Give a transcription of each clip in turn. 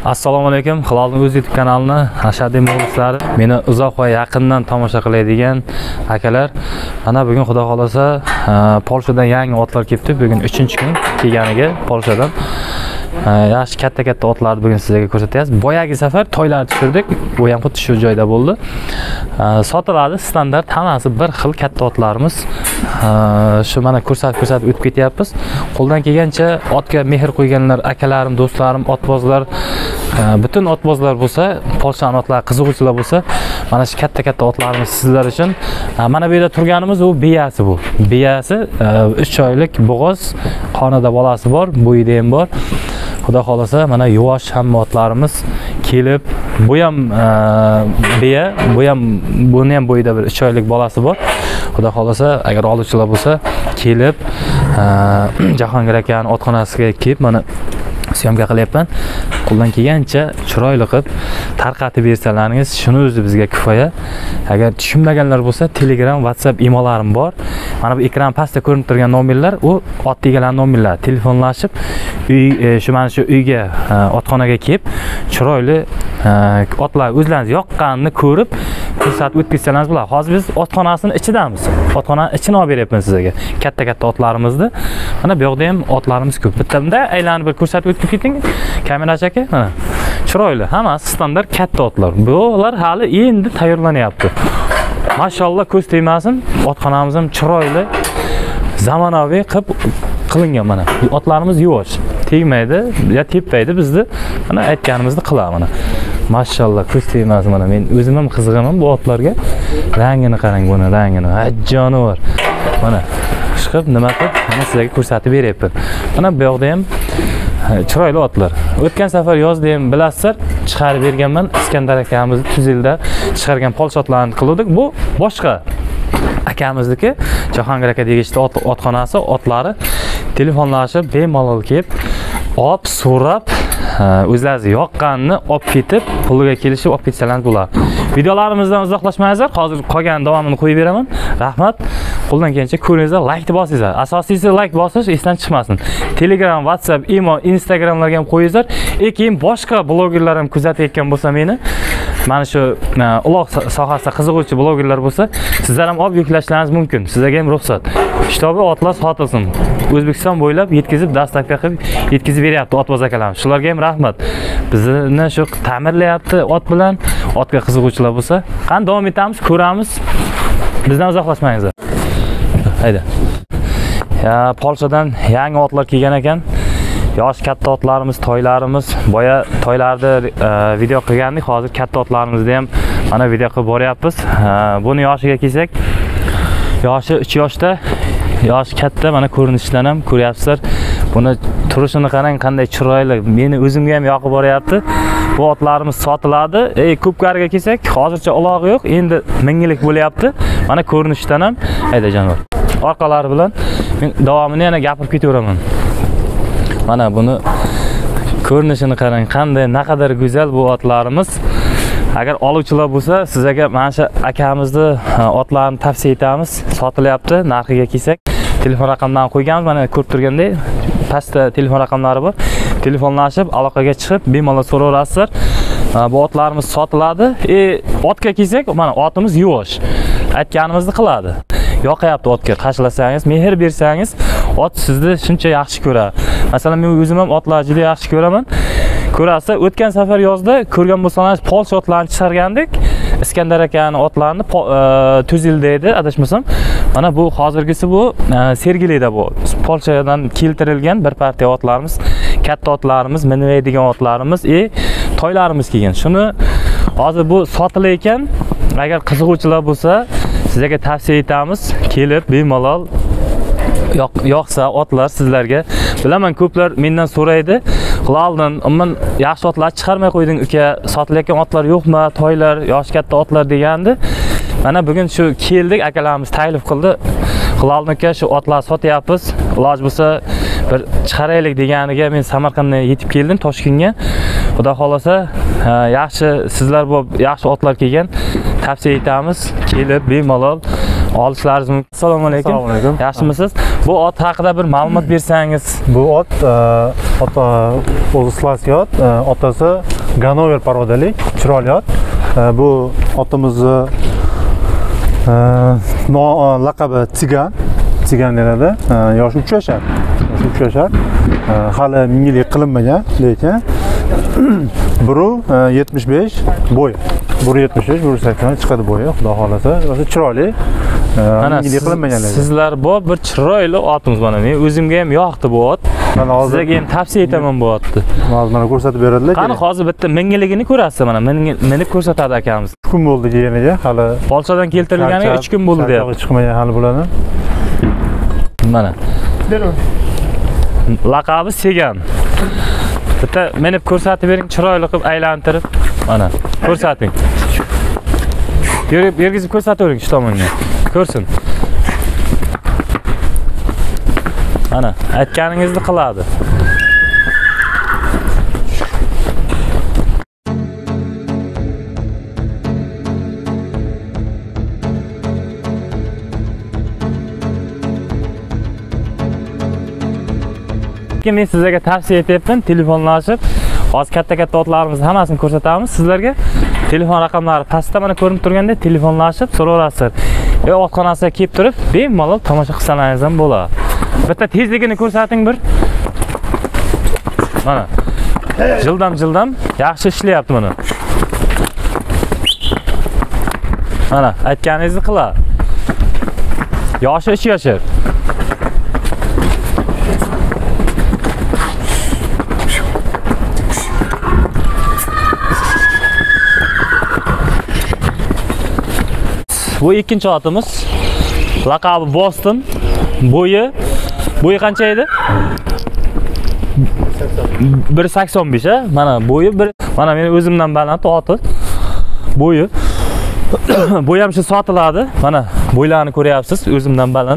Assalomu alaykum. Hilalning o'z YouTube kanalini Ashadiy muxlislari, meni uzoq va yaqindan tomosha qiladigan akalar, ana bugun xudo xolasa Polshadan yangi otlar kelibdi. Bugun 3-kun kelganiga Polshadan. Yaxshi katta otlarni bugun sizlarga ko'rsatamiz. Boyagi safar toylarni tushirdik. Bu ham xuddi shu joyda bo'ldi. Sotiladi standart, hammasi bir xil katta otlarimiz. Shu mana ko'rsatib o'tib ketyapmiz. Qo'ldan kelgancha otga mehr qo'yganlar, akalarim, do'stlarim, otbozlar, butun otbozlar bo'lsa, Polshaning otlari qiziquvchilar bo'lsa, mana shu katta otlarimiz sizlar uchun. Mana bu yerda turganimiz u biyasi bu. Biyasi 3 oylik bo'g'oz, qonida bolasi bor, bo'yida ham bor. Xudo xolasa mana yuvosh hamma otlarimiz kelib, bu ham biya, buni ham bo'yida bir 3 oylik bolasi bor. Xudo xolasa agar oluvchilar bo'lsa, kelib Jahongir akaning otxonasiga kelib mana syomka qilyapman. Qo'ldan kelgancha chiroyli qilib tarqatib bersalaringiz, shuni o'zi bizga kifoya. Agar tushunmaganlar bo'lsa, Telegram, WhatsApp, emallarim bor. Mana bu ekran pastda ko'rinib turgan nomerlar, u ot egalarining nomerlari. Telefonlashib, shu uyga, otxonaga kelib, chiroyli otlar o'zlaringiz yoqqanini ko'rib, ko'rsatib o'tkazsangiz bo'ladi. Hozir biz otxonasining ichidamiz. Otxonaning ichini olib beryapman sizlarga. Katta otlarimizni. Mana bu yoqda ham otlarimiz ko'p. Bittamda aylanib bir ko'rsatib o'tib keting. Kamerachi aka, mana chiroyli, hammasi standart katta otlar. Bular hali endi tayyorlanyapti. Mashallah, ko'z tegmasin, otxonamiz ham chiroyli, zamonaviy qilingan mana. Otlarimiz yuvosh, tegmaydi, ya tepmaydi, bizni mana aytganimizni qiladi mana. Mashallah, ko'z tegmasin mana. Men o'zim ham qiziqaman bu otlarga. Rangini qarang, buni rangini. Jonivor. Mana chiqib nima qilib, mana sizlarga ko'rsatib beryapman. Mana bu yoqda ham chiroyli otlar. O'tgan safar yozda ham bilasizlar, chiqarib berganman. Iskandar akamiz Tuzilda chiqargan Polsha otlarini qildik. Bu boshqa akamizniki, Jahongir aka degishda otxonasi, otlari telefonlashib bemalol kelib, olib so'rab, o'zlaringiz yoqqanini olib ketib, puliga kelishib olib ketsangiz bo'ladi. Videolarimizdan uzoqlashmaysizlar. Hozir qolgan davomini qo'yib beraman. Rahmat. Qo'ldan kelgancha ko'ringizlar, like bosingizlar. Asosiysi like bosish, esdan chiqmasin. Telegram, WhatsApp, email, Instagramlarga ham qo'yingizlar. Keyin boshqa blogerlar ham kuzatayotgan bo'lsa meni, mana shu uloq sohasida qiziquvchi blogerlar bo'lsa, sizlar ham olib yuklashlaringiz mumkin. Sizlarga ham ruxsat. Kitobi otlar sotilsin. O'zbekiston bo'ylab yetkazib, dastavka qilib yetkazib beryapti otboz akalarimiz. Shularga ham rahmat. Bizni shu ta'mirlayapti ot bilan. Otga qiziquvchilar bo'lsa, qani davom etamiz, ko'ramiz. Bizdan uzoqlashmangizlar. Hayda. Polshadan yangi otlar kelgan ekan. Yosh katta otlarimiz, toylarimiz, boya toylarni video qilgandik. Hozir katta otlarimizni ham mana video qilib boryapmiz. Buni yoshiga kelsak, yoshi 3 yoshda, yoshi katta, mana ko'rinishidan ham ko'ryapsizlar. Buni turishini qarang, qanday chiroyli. Meni o'zimga ham yoqib boryapti. Bu otlarimiz sotiladi. Ko'pkariga kelsak, hozircha ulog'i yo'q, endi minglik bo'lyapti. Mana ko'rinishidan ham hayda jonivor. Orqalari bilan men davomini yana gapirib ketaveraman. Mana buni ko'rinishini qarang, qanday, naqadar go'zal bu otlarimiz. Agar oluvchilar bo'lsa, sizlarga mana shu akamizni otlarini tavsiya etamiz. Sotilyapti. Narxiga kelsak, telefon raqamlarini qo'yganmiz. Mana ko'rib turgandek, pastda telefon raqamlari bor. Telefonlashib, aloqaga chiqib, bemalol so'raverasizlar. Bu otlarimiz sotiladi. Otga kelsak, mana otimiz yuvosh. Aytganimizni qiladi. Yoqayapti otga, tashlasangiz, mehr bersangiz, ot sizni shuncha yaxshi ko'radi. Masalan, men o'zim ham otlarni juda yaxshi ko'raman. Ko'rasiz, o'tgan safar yozda ko'rgan bo'lsangiz, Polsha otlarini chiqargandik. Iskandar akaning otlarini Tuzilda edi, adashmasam. Mana bu hozirgisi bu Sergelida bu. Polshadan keltirilgan bir partiya otlarimiz, katta otlarimiz, minmaydigan otlarimiz, toylarimiz kelgan. Shuni hozir bu sotilar ekan. Agar qiziquvchilar bo'lsa, sizlarga tavsiya etamiz. Kelib bemalol yoqsa otlar sizlarga. Bilaman, ko'plar mendan so'raydi. Hilaldan, "Umman yaxshi otlar chiqarmay qo'yding, uka. Sotilayotgan otlar yo'qmi? Toylar, yosh katta otlar" degandi. Mana bugun shu keldik, akalarimiz taklif qildi. Hilalniki shu otlar sotyapmiz. Iloj bo'lsa bir chiqaraylik deganiga men Samarqanddan yetib keldim, Toshkentga. Xudo xolasa, yaxshi sizlar bu yaxshi otlar kelgan. Tavsiya etamiz. Kelib bemalol olishlaringiz mumkin. Assalomu alaykum. Assalomu alaykum. Yaxshimisiz? Bu ot haqida bir ma'lumot bersangiz. Bu ot o'zi slasky ot, otasi Ganover parodalik, chiroyli ot. Bu otimizni laqabi Tsigan denadi. Yoshi 3 yashar. Hali mingilik qilinmagan, lekin 1.75 bo'y. 1.75, 1.80 chiqadi bo'yi, xudo xolasa. O'zi chiroyli. Mingilik qilinmagan. Sizlar bu bir chiroyli otimiz mana. Men o'zimga ham yoqdi bu ot. Sizlarga ham tavsiya etaman bu otni. Mana ko'rsatib beradilar. Qani hozir bitta mingiligini ko'rasiz mana. Minib ko'rsatadi akamiz. 3 kun bo'ldi kelganiga, hali Polshadan keltirilganiga 3 kun bo'ldi deyapti. Chiqmagan hali bo'ladi. Mana. Laqabi Segan. Bitta minib ko'rsatib bering, chiroyli qilib aylantirib. Mana, ko'rsating. Yergizib ko'rsatavering shu tomonga. Ko'rsin. Mana, aytganingizni qiladi. Men sizlarga tavsiya etyapman, telefonlashib, hozir katta otlarimizni hammasini ko'rsatamiz sizlarga. Telefon raqamlari pastda mana ko'rinib turganda telefonlashib so'ralasizlar. Otxonasiga kelib turib, bemalol tomosha qilsangiz ham bo'ladi. Bitta tezligini ko'rsating bir. Mana. Jildam yaxshi ishlayapti mana. Mana, aytganingizni qiladi. Yoshi 3 yashar. Bu ikkinchi otimiz. Laqabi Boston. Bo'yi qancha edi? 1.85 ha? Mana bo'yi mana men o'zimdan baland oti. Bo'yi. Bo'yi ham shu sotiladi. Mana bo'ylarni ko'ryapsiz, o'zimdan baland.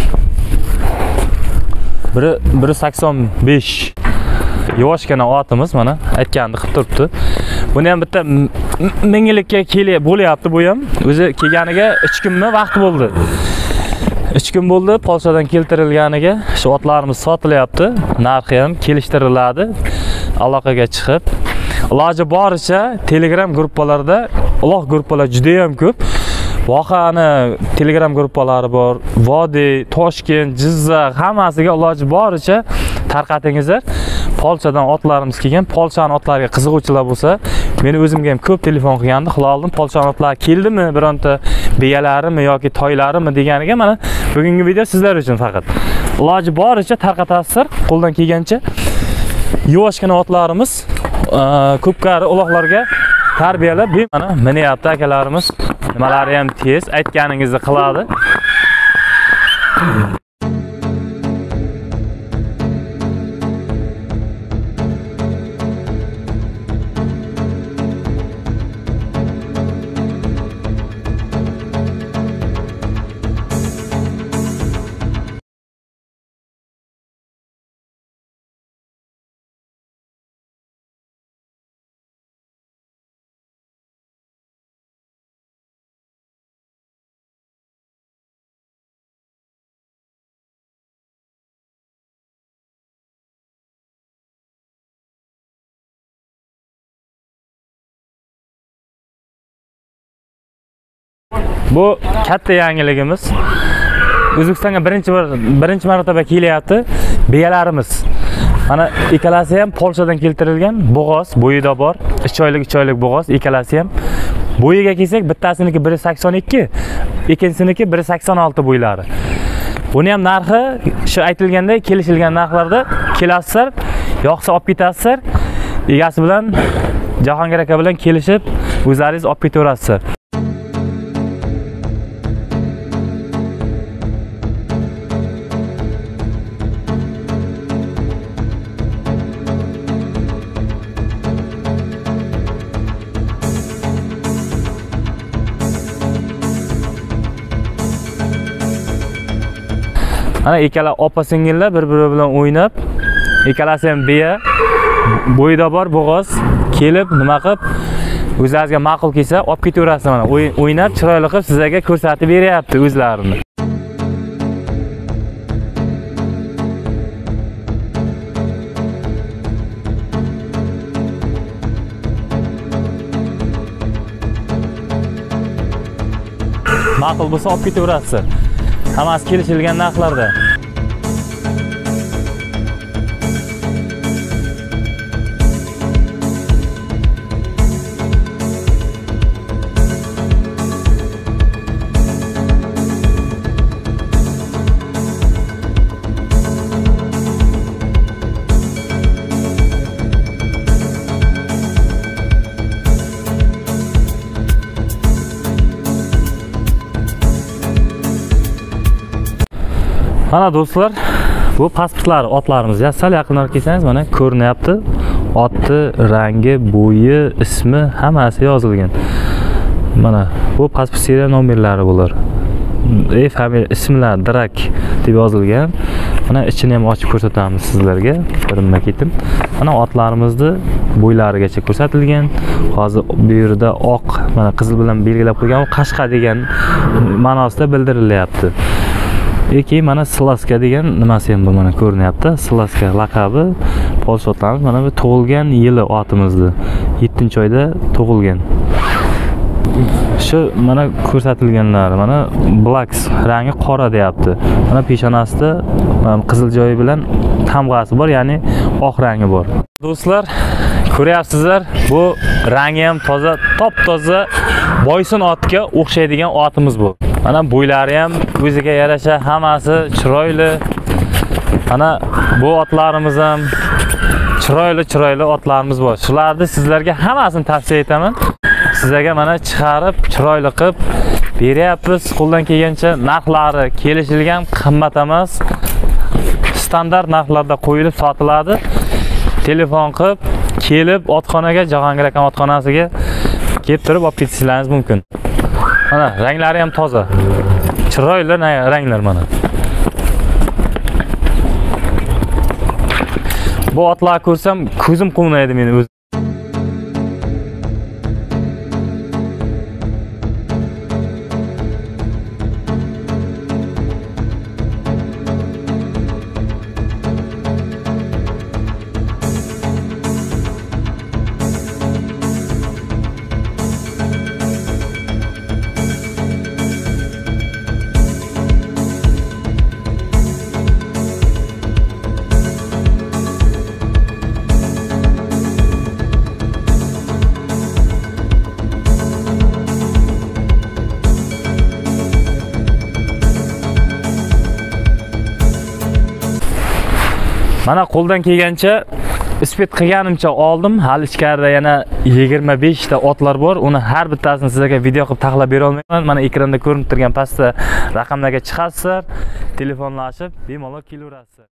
1.85. Yoshgina otimiz mana aytganini qilib turibdi. Buni ham bitta mingilikka bo'lyapti bu ham. O'zi kelganiga 3 kunmi vaqt bo'ldi. 3 kun bo'ldi Polshadan keltirilganiga. Shu otlarimiz sotilyapti. Narxi ham kelishtiriladi. Aloqaga chiqib, iloji boricha Telegram gruppalarida, uloq gruppalar juda ham ko'p. Voqani Telegram gruppalari bor. Vodiy, Toshkent, Jizzax hammasiga iloji boricha tarqatingizlar. Polshadan otlarimiz kelgan, Polshaning otlariga qiziquvchilar bo'lsa, meni o'zimga ham ko'p telefon qilgandi. Xilolim Polshaning otlari keldimi, bironta beyalarimi yoki toylarimi deganiga mana bugungi video sizlar uchun faqat. Iloji boricha tarqatasizlar, qo'ldan kelgancha. Yoshgina otlarimiz ko'pkari uloqlarga tarbiyalab, mana minyapti akalarimiz. Nimalari ham tez, aytganingizni qiladi. Bu katta yangiligimiz. O'zbekistonga birinchi marotaba kelyapti beyalarimiz. Mana ikkalasi ham Polshadan keltirilgan bo'g'oz, bo'yida bor. 3 oylik bo'g'oz, ikkalasi ham. Bo'yiga kelsak, bittasiniki 1.82, ikkinchisiniki 1.86 bo'ylari. Buni ham narxi shu aytilganda kelishilgan narxlarda kelasizlar, yo'qsa olib ketasizlar. Egasi bilan Jahongir aka bilan kelishib, o'zlaringiz olib ketaverasizlar. Mana ikkala opa-singillar bir-biri bilan o'ynab, ikkalasi ham biya, bo'yida bor bo'g'oz, kelib nima qilib, o'zlaringizga ma'qul kelsa, olib ketaverasizlar mana. O'ynab, chiroyli qilib sizlarga ko'rsatib beryapti o'zlarini. ma'qul bo'lsa olib ketaverasizlar. Hammasi kelishilgan narxlarda. Mana do'stlar, bu pasportlar otlarimiz. Sal yaqinroq kelsangiz mana ko'rinyapti. Otni rangi, bo'yi, ismi hammasi yozilgan. Mana bu pasport seriya nomerlari bular. Familiya ismlar Drak deb yozilgan. Mana ichini ham ochib ko'rsatamiz sizlarga. Birinma-ketin. Mana otlarimizni bo'ylarigacha ko'rsatilgan. Hozir bu yerda oq, mana qizil bilan belgilab qo'ygan, Qashqa degan ma'nosida bildirilyapti. Keyin mana Slaska degan nimasi ham bu mana ko'rinyapti. Slaska laqabi Polsha otlarimiz. Mana bu tug'ilgan yili otimizni 7-oyda tug'ilgan. Shu mana ko'rsatilganlar, mana Black rangi qora deyapti. Mana peshonasida qizil joyi bilan tamg'asi bor, ya'ni oq rangi bor. Do'stlar, ko'ryapsizlar, bu rangi ham toza, top-toza boysun otga o'xshaydigan otimiz bu. Mana bo'ylari ham o'ziga yarasha, hammasi chiroyli. Mana bu otlarimiz ham chiroyli otlarimiz bor. Shularni sizlarga hammasini tavsiya etaman. Sizlarga mana chiqarib, chiroyli qilib beryapmiz. Qo'ldan kelgancha narxlari kelishilgan, qimmat emas. Standart narxlarda qo'yilib sotiladi. Telefon qilib, kelib otxonaga, Jahongir aka otxonasiga kelib turib olib ketishingiz mumkin. Mana ranglari ham toza. Chiroyli ranglar mana. Bu otlarni ko'rsam ko'zim quvnaydi meni o'zim. Mana qo'ldan kelgancha isbet qilganimcha oldim. Hali ichkarida yana 25 ta otlar bor. Uni har bittasini sizlarga video qilib taxlab bera olmayman. Mana ekranda ko'rinib turgan pastda raqamlarga chiqasizlar, telefonlashib bemalol kelaverasizlar.